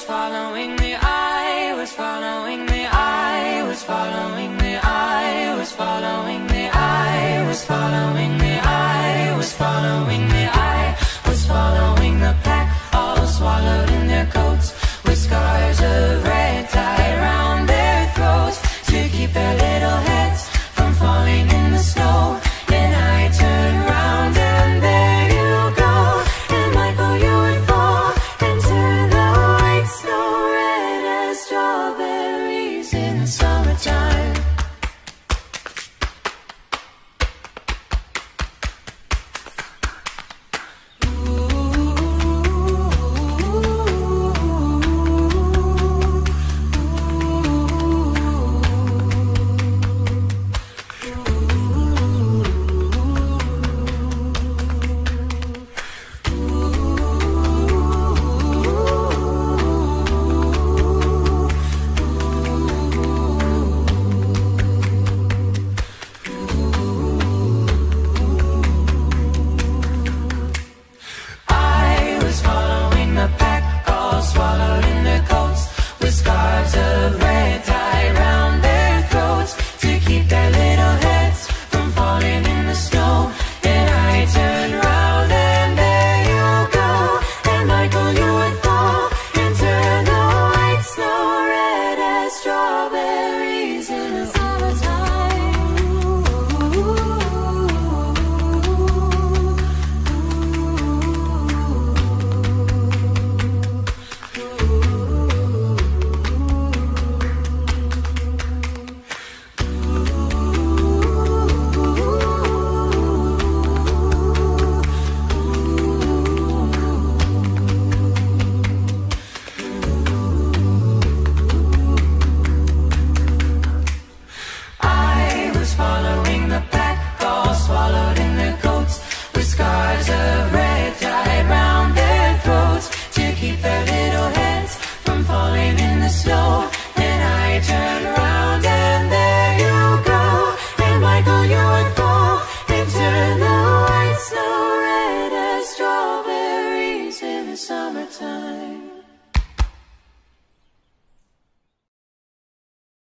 following the eye, was following the eye, was following the eye, was following the eye, was following the eye, was following the eye, was following the pack, all swallowed in their coats with scars of